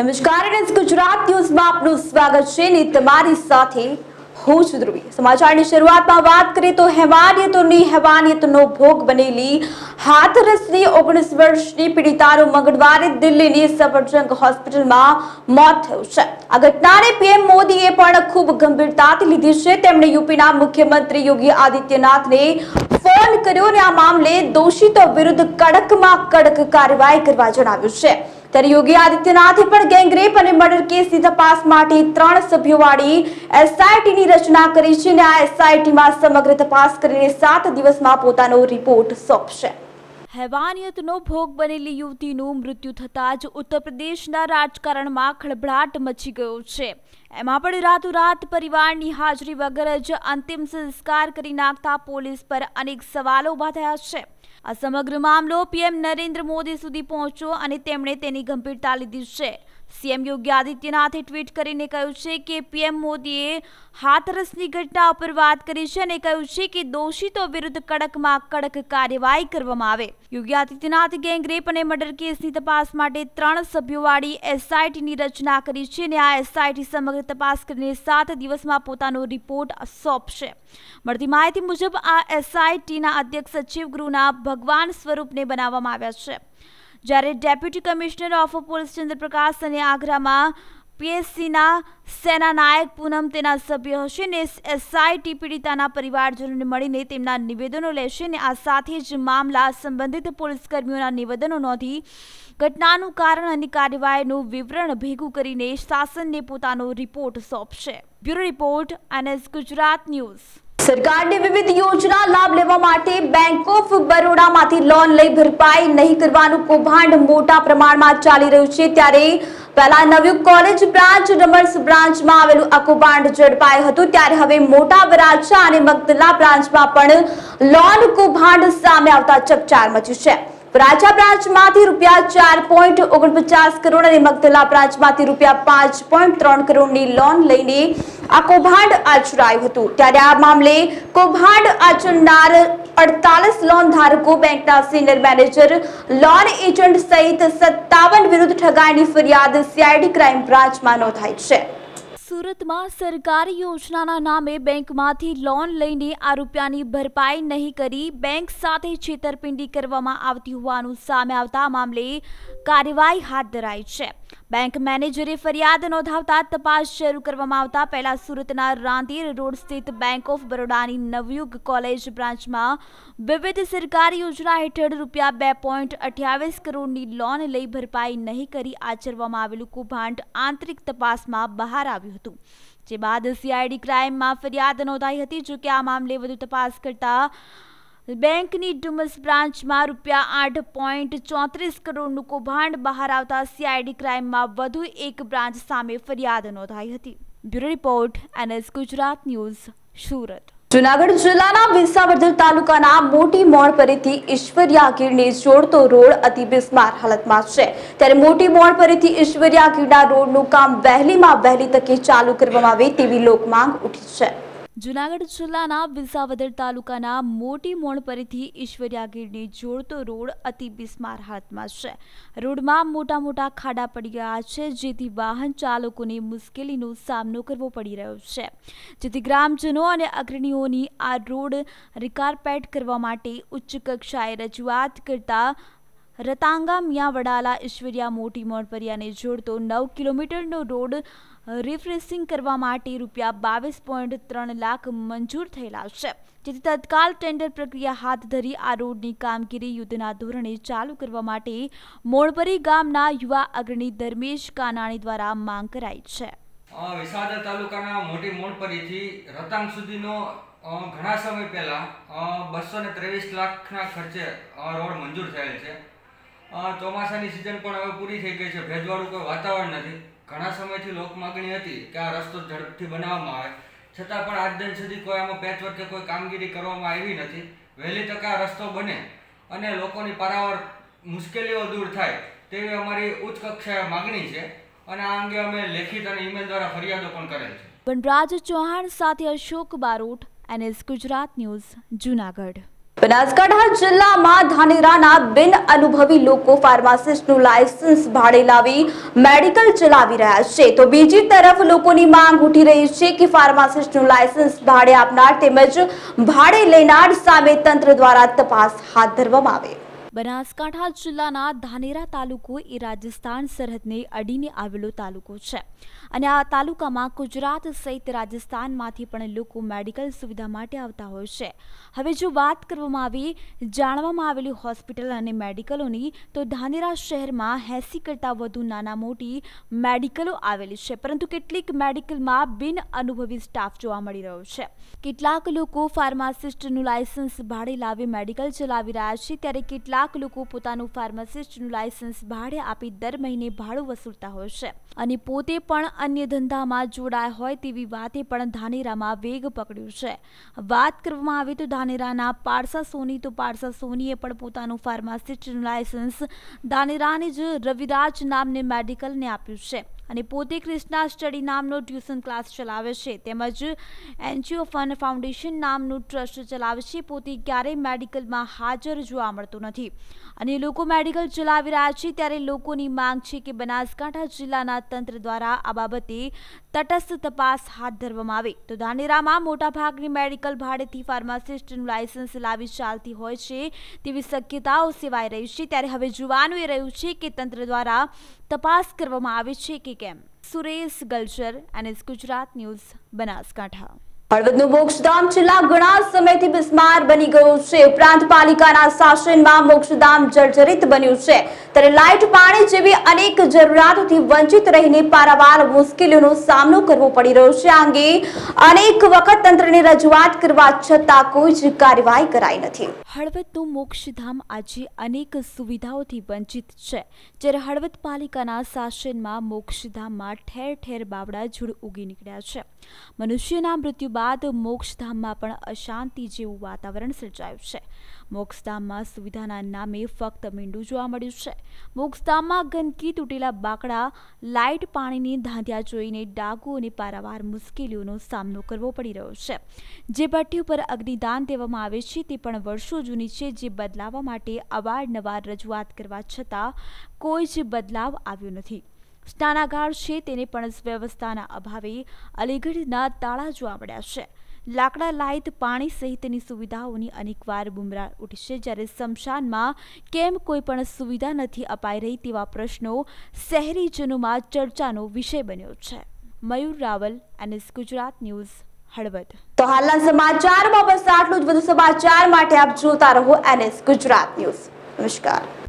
નમસ્કાર એનએસ ગુજરાત ન્યૂઝમાં આપનું સ્વાગત છે ને તમારી સાથે હું છું ધ્રુવી। સમાચારની શરૂઆતમાં વાત કરીએ તો હેવાનિયતનો ભોગ બનેલી હાથરસની 19 વર્ષની પીડિતાનું મંગળવારે દિલ્હીની સફદરજંગ હોસ્પિટલમાં મોત થયું છે। આ ઘટનાને પીએમ મોદીએ પણ ખૂબ ગંભીરતાથી લીધી છે। તેમણે યુપીના મુખ્યમંત્રી યોગી આદિત્યનાથને ફોન કર્યો અને આ મામલે દોષિતો વિરુદ્ધ કડકમાં કડક કાર્યવાહી કરવા જણાવ્યું છે। ત્યારે યોગી આદિત્યનાથે પણ ગેંગરેપ અને મર્ડર કેસની તપાસ માટે 3 સભ્યોવાળી એસઆઈટીની રચના કરી છે અને આ એસઆઈટીમાં સમગ્ર તપાસ કરીને 7 દિવસમાં પોતાનો રિપોર્ટ સોંપશે। हैवानियतનો ભોગ બનેલી યુવતીનું મૃત્યુ થતાં જ ઉત્તર પ્રદેશના રાજકારણમાં ખળભળાટ મચી ગયો છે। એમાં પણ રાતોરાત પરિવારની હાજરી વગર જ અંતિમ સંસ્કાર કરી નાખતા પોલીસ પર અનેક સવાલો ઊભા થયા છે। આ સમગ્ર મામલો પીએમ નરેન્દ્ર મોદી સુધી પહોંચ્યો અને તેમણે તેની ગંભીરતા લીધી છે। સીએમ યોગી આદિત્યનાથે ટ્વીટ કરીને કહ્યું છે કે પીએમ મોદીએ હાથરસની ઘટના ઉપર વાત કરી છે અને કહ્યું છે કે દોષિતો વિરુદ્ધ કડકમાં કડક કાર્યવાહી કરવામાં આવે। યોગી આદિત્યનાથે ગેંગરેપ અને મર્ડર કેસની તપાસ માટે 3 સભ્યોવાળી એસઆઈટીની રચના કરી છે અને આ એસઆઈટી સમગ્ર તપાસ કરીને 7 દિવસમાં પોતાનો રિપોર્ટ સોંપશે। મળતી માહિતી મુજબ આ એસઆઈટીના અધ્યક્ષ સચિવ ગૃહના ભગવાન સ્વરૂપને બનાવવામાં આવ્યા છે, જ્યારે deputy commissioner of police Chandraprakash અને આગ્રામાં પીએસસીના સેનાનાયક પૂનમ તેના સભ્ય હશે ને એસઆઈટી પીડિતાના પરિવારજનોને મળીને તેમના નિવેદનો લેશે અને આ સાથે જ મામલા સંબંધિત પોલીસ કર્મીઓના નિવેદનો નોંધી ઘટનાનું કારણ અને કાર્યવાહીનું વિવરણ ભેગું કરીને શાસનને પોતાનો રિપોર્ટ સોંપશે। Bureau report NS Gujarat news. સરકારની વિવિધ યોજના લાભ લેવા માટે બેંક ઓફ બરોડામાંથી લોન લઈ ભરપાઈ નહીં કરવાનું કૌભાંડ મોટા પ્રમાણમાં ચાલી રહ્યું છે। ત્યારે પહેલા નવયુગ કોલેજ બ્રાન્ચ ડમર્સ બ્રાન્ચમાં આવેલું આ કૌભાંડ ઝડપાયું હતું, ત્યારે હવે મોટા વરાછા અને મગદલા બ્રાન્ચમાં પણ લોન કૌભાંડ સામે આવતા ચકચાર મચી છે। વરાછા બ્રાન્ચમાંથી ₹4.49 કરોડ અને મગદલા બ્રાન્ચમાંથી ₹5.3 કરોડની લોન લઈને આ કૌભાંડ આચરાયું હતું। ત્યારે આ મામલે કૌભાંડ આચરનાર 48 લોન ધારકો, બેંકના સિનિયર મેનેજર, લોન એજન્ટ સહિત 57 વિરુદ્ધ ઠગાઈની ફરિયાદ સીઆઈડી ક્રાઇમ બ્રાન્ચમાં નોંધાઈ છે। સુરતમાં સરકારી યોજનાના નામે બેંકમાંથી લોન લઈને આ રૂપિયાની ભરપાઈ નહીં કરી બેંક સાથે છેતરપિંડી કરવામાં આવતી હોવાનું સામે આવતા મામલે કાર્યવાહી હાથ ધરાઈ છે। બેંક મેનેજરે ફરિયાદ નોંધાવતા તપાસ શરૂ કરવામાં આવતા પહેલા સુરતના રાંદેર રોડ સ્થિત બેંક ઓફ બરોડાની નવયુગ કોલેજ બ્રાન્ચમાં વિવિધ સરકારી યોજના હેઠળ ₹2.28 કરોડની લોન લઈ ભરપાઈ નહીં કરી આચરવામાં આવેલું કૌભાંડ આંતરિક તપાસમાં બહાર આવ્યું હતું, જે બાદ સીઆઈડી ક્રાઇમમાં ફરિયાદ નોંધાઈ હતી। જો કે આ મામલે વધુ તપાસ કરતા બેંકની ડુમસ બ્રાન્ચમાં ₹8.34 કરોડનું કૌભાંડ બહાર આવતા સીઆઈડી ક્રાઇમમાં વધુ એક બ્રાન્ચ સામે ફરિયાદ નોંધાઈ હતી। Bureau report NS Gujarat news, Surat. Junagadh જિલ્લાના વિસાવદર તાલુકાના મોટી મોણ પરેથી ઈશ્વરિયા ગીરને જોડતો રોડ અતિ બિસ્માર હાલતમાં છે। ત્યારે મોટી મોણ પરેથી ઈશ્વરિયા ગીરના રોડનું કામ વહેલીમાં વહેલી તકે ચાલુ કરવામાં આવે તેવી લોકમાંગ ઉઠી છે। જૂનાગઢ જિલ્લાના વિસાવદર તાલુકાના મોટી મોણપરીથી ઈશ્વરિયા ગીરને જોડતો રોડ અતિ બિસ્માર હાલતમાં છે। રોડમાં મોટા ખાડા પડી ગયા છે, જેથી વાહન ચાલકોને મુશ્કેલીનો સામનો કરવો પડી રહ્યો છે, જેથી ગ્રામજનો અને અગ્રણીઓની આ રોડ રિકારપેટ કરવા માટે ઉચ્ચ કક્ષાએ રજૂઆત કરતા રતાંગા મિયા વડાલા ઈશ્વરિયા મોટી મોણપરિયાને જોડતો 9 કિલોમીટરનો રોડ રિફ્રેશિંગ કરવા માટે ₹22.3 લાખ મંજૂર થયેલા છે, જેથી તત્કાલ ટેન્ડર પ્રક્રિયા હાથ ધરી આ રોડની કામગીરી યુદ્ધના ધોરણે ચાલુ કરવા માટે મોણપરી ગામના યુવા અગ્રણી ધર્મેશ કાનાણી દ્વારા માંગ કરાઈ છે। વિસાવદર તાલુકાના મોટી મોણપરીથી રતાંગ સુધીનો ઘણા સમય પહેલા 223 લાખના ખર્ચે રોડ મંજૂર થયેલ છે। ચોમાસાની સિઝન પણ હવે પૂરી થઈ ગઈ છે, ભેજવાળું કોઈ વાતાવરણ નથી। ઘણા સમયથી લોક માગણી હતી કે આ રસ્તો ઝડપથી બનાવવામાં આવે, છતાં પણ આજ દિન સુધી કોઈ આમાં પેચવર્ક કે કોઈ કામગીરી કરવામાં આવી નથી। વહેલી તકે આ રસ્તો બને અને લોકોની પારાવાર મુશ્કેલીઓ દૂર થાય તેવી અમારી ઉચ્ચ કક્ષાએ માગણી છે અને આ અંગે અમે લેખિત અને ઈમેલ દ્વારા ફરિયાદો પણ કરેલ છે। વનરાજ ચૌહાણ સાથે અશોક બારોટ, એનએસ ગુજરાત ન્યૂઝ, જૂનાગઢ। બનાસકાંઠા જિલ્લામાં ધાનેરાના બિન અનુભવી લોકો ફાર્માસિસ્ટનું લાયસન્સ ભાડે લાવી મેડિકલ ચલાવી રહ્યા છે, તો બીજી તરફ લોકોની માંગ ઉઠી રહી છે કે ફાર્માસિસ્ટનું લાયસન્સ ભાડે આપનાર તેમજ ભાડે લેનાર સામે તંત્ર દ્વારા તપાસ હાથ ધરવામાં આવે। બનાસકાંઠા જિલ્લાના ધાનેરા તાલુકો એ રાજસ્થાન સરહદને અડીને આવેલો તાલુકો છે અને આ તાલુકામાં ગુજરાત સહિત રાજસ્થાનમાંથી પણ લોકો મેડિકલ સુવિધા માટે આવતા હોય છે। હવે જો વાત કરવામાં આવે જાણવામાં આવેલી હોસ્પિટલ અને મેડિકલોની, તો ધાનેરા શહેરમાં 80 કરતાં વધુ નાના મોટી મેડિકલો આવેલી છે, પરંતુ કેટલીક મેડિકલમાં બિન અનુભવી સ્ટાફ જોવા મળી રહ્યો છે। કેટલાક લોકો ફાર્માસિસ્ટનું લાયસન્સ ભાડે લાવી મેડિકલ ચલાવી રહ્યા છે, ત્યારે કેટલાક લોકો પોતાનું ફાર્માસિસ્ટનું લાયસન્સ ભાડે આપી દર મહિને ભાડું વસૂલતા હોય છે અને પોતે પણ અન્ય ધંધામાં જોડાયા હોય તેવી વાતે પણ ધાનેરામાં વેગ પકડ્યું છે। વાત કરવામાં આવે તો ધાનેરાના પારસા સોનીએ પણ પોતાનું ફાર્માસિસ્ટનું લાયસન્સ ધાનેરાની જ રવિરાજ નામની મેડિકલને આપ્યું છે અને પોતે ક્રિષ્ના સ્ટડી નામનો ટ્યુશન ક્લાસ ચલાવે છે, તેમજ એનજીઓ ફન ફાઉન્ડેશન નામનું ટ્રસ્ટ ચલાવે છે। પોતે ક્યારેય મેડિકલમાં હાજર જોવા મળતો નથી અને લોકો મેડિકલ ચલાવી રહ્યા છે, ત્યારે લોકોની માંગ છે કે બનાસકાંઠા જિલ્લાના તંત્ર દ્વારા આ બાબતે તટસ્થ તપાસ હાથ ધરવામાં આવે। તો ધાનેરામાં મોટાભાગની મેડિકલ ભાડેથી ફાર્માસિસ્ટનું લાયસન્સ લાવી ચાલતી હોય છે તેવી શક્યતાઓ સેવાઈ રહી છે, ત્યારે હવે જોવાનું એ રહ્યું છે કે તંત્ર દ્વારા તપાસ કરવામાં આવે છે કે કેમ। Suresh Galchar, NS Gujarat news, Banaskantha. હળવદનું મોક્ષધામ છેલ્લા ઘણા સમયથી બિસ્માર બની ગયું છે, ઉપરાંત પાલિકાના શાસનમાં મોક્ષધામ જર્જરિત બન્યું છે, ત્યારે લાઇટ પાણી જેવી અનેક જરૂરિયાતોથી વંચિત રહીને પારાવાર મુશ્કેલીઓનો સામનો કરવો પડી રહ્યો છે। આ અંગે અનેક વખત તંત્રને રજૂઆત કરવા છતાં કોઈ જ કાર્યવાહી કરાઈ નથી। હળવદનું મોક્ષધામ આજે અનેક સુવિધાઓથી વંચિત છે, જ્યારે હળવદ પાલિકાના શાસનમાં મોક્ષધામમાં ઠેર ઠેર બાવડા ઝૂડ ઉગી નીકળ્યા છે। મનુષ્યના મૃત્યુ બાદ મોક્ષધામમાં પણ અશાંતિ જેવું વાતાવરણ સર્જાયું છે। મોક્ષધામમાં સુવિધાના નામે ફક્ત મીંડું જોવા મળ્યું છે। મોક્ષધામમાં ગંદકી, તૂટેલા બાકડા, લાઇટ પાણીની ધાંધિયા જોઈને ડાકુ અને પારાવાર મુશ્કેલીઓનો સામનો કરવો પડી રહ્યો છે। જે ભઠ્ઠી ઉપર અગ્નિદાન દેવામાં આવે છે તે પણ વર્ષો જૂની છે, જે બદલાવવા માટે અવારનવાર રજૂઆત કરવા છતાં કોઈ જ બદલાવ આવ્યો નથી। સ્નાનાગાર છે તેને પણ વ્યવસ્થાના અભાવે અલીગઢના તાળા જોવા મળ્યા છે। લાકડા, લાઇટ, પાણી સહિતની સુવિધાઓની અનેકવાર બુમરાહ ઉઠી છે, જ્યારે સ્મશાનમાં કેમ કોઈ પણ સુવિધા નથી અપાઈ રહી તેવા પ્રશ્નો શહેરીજનોમાં ચર્ચાનો વિષય બન્યો છે। Mayur Raval, NS Gujarat news, Halvad. તો હાલના સમાચારમાં બસ આટલું જ। વધુ સમાચાર માટે આપ જોતા રહો NS ગુજરાત ન્યૂઝ। નમસ્કાર।